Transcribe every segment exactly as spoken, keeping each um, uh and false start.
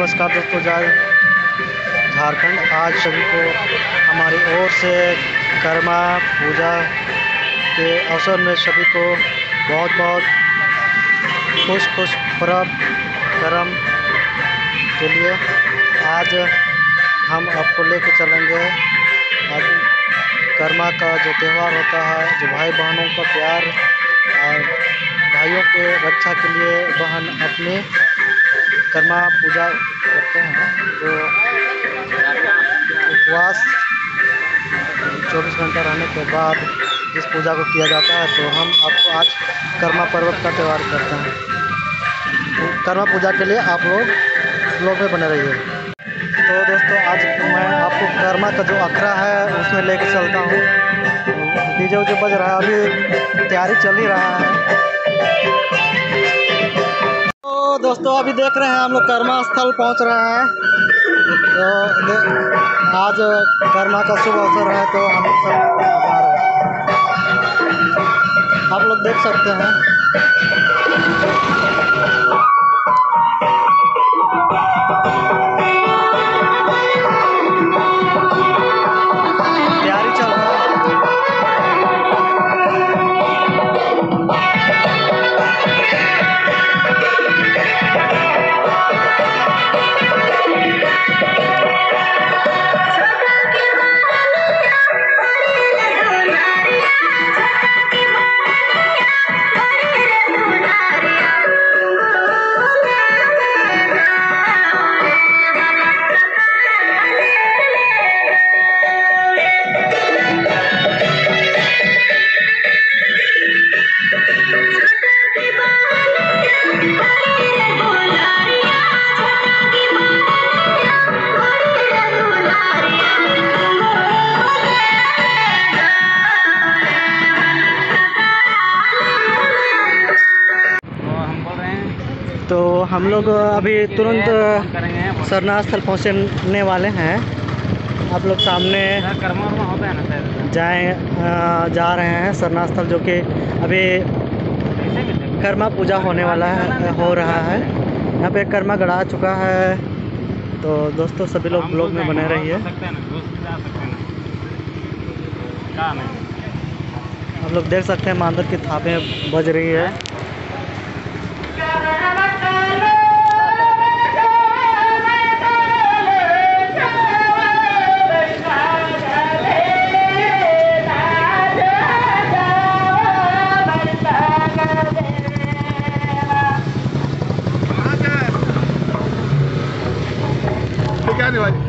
नमस्कार दोस्तों, जय झारखंड। आज सभी को हमारी ओर से कर्मा पूजा के अवसर में सभी को बहुत बहुत खुश खुश पर्व करम के लिए आज हम आपको लेके चलेंगे। आज कर्मा का जो त्यौहार होता है, जो भाई बहनों का प्यार और भाइयों के रक्षा के लिए बहन अपने कर्मा पूजा करते हैं, जो उपवास चौबीस घंटा रहने के बाद इस पूजा को किया जाता है। तो हम आपको आज कर्मा पर्व का त्यौहार करते हैं। तो कर्मा पूजा के लिए आप लोग ब्लॉग में बने रहिए। तो दोस्तों, आज मैं आपको कर्मा का जो अखड़ा है उसमें लेके चलता हूँ। डीजे उजे बज रहा है, अभी तैयारी चल ही रहा है। तो दोस्तों, अभी देख रहे हैं हम लोग कर्मा स्थल पहुंच रहे हैं। तो आज कर्मा का शुभ अवसर है, तो हम लोग सब जा रहे हैं। आप लोग देख सकते हैं। तैयारी चल रहा है। तो हम लोग अभी तुरंत सरना स्थल पहुँचने वाले हैं। आप लोग सामने जाए जा रहे हैं सरना स्थल, जो कि अभी कर्मा पूजा होने वाला है, हो रहा है। यहाँ पे कर्मा गड़ा चुका है। तो दोस्तों, सभी लोग ब्लॉग में बने रहिए। आप लोग देख सकते हैं मांदर की थापें बज रही है। क्या नहीं भाई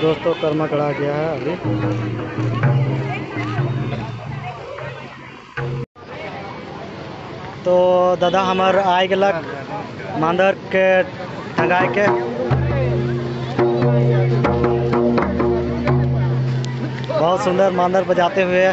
दोस्तों कर्मा कड़ा गया है अभी। तो दादा हमार आए गलक मांदर के टंगाए के बहुत सुंदर मांदर बजाते हुए।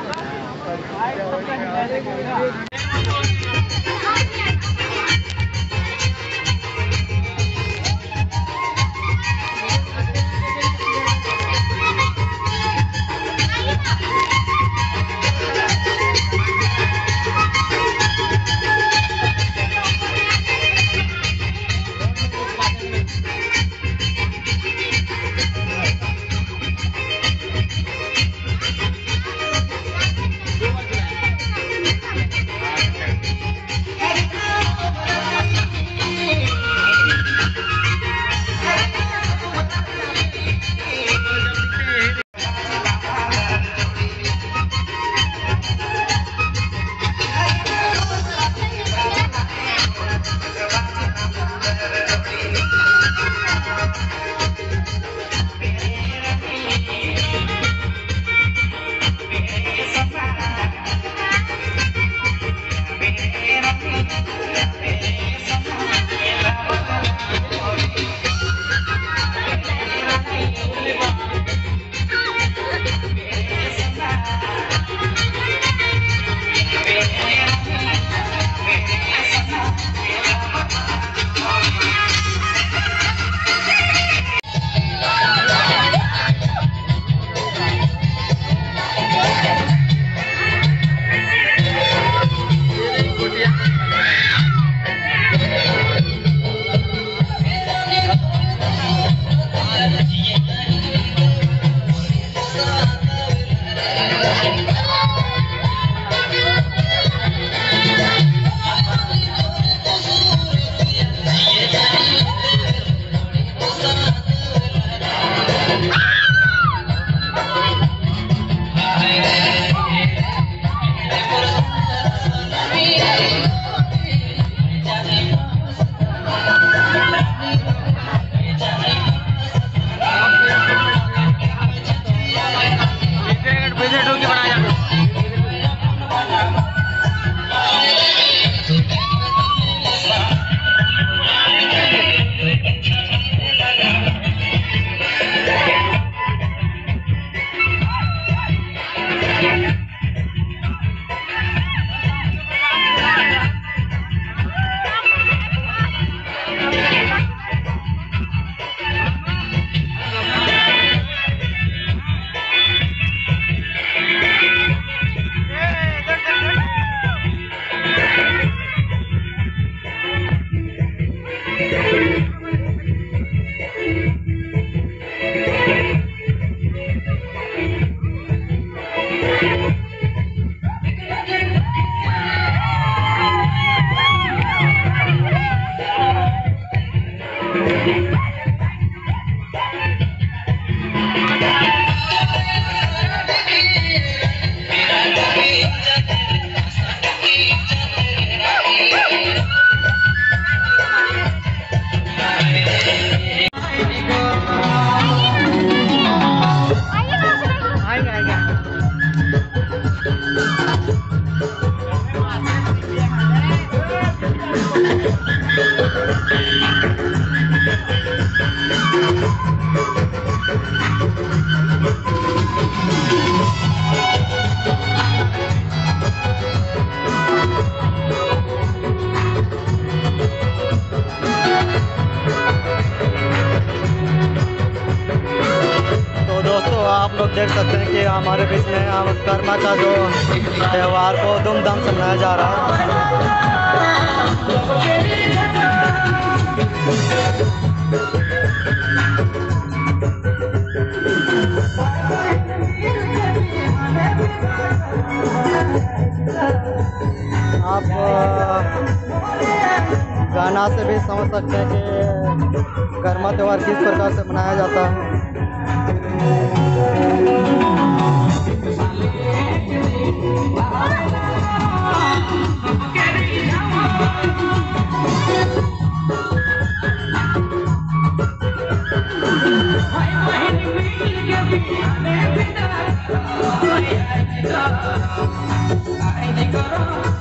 आप लोग देख सकते हैं कि हमारे बीच में हम कर्मा का जो त्यौहार को धूमधाम से मनाया जा रहा है। आप गाना से भी समझ सकते हैं कि कर्मा त्यौहार किस प्रकार से मनाया जाता है। Why, why, I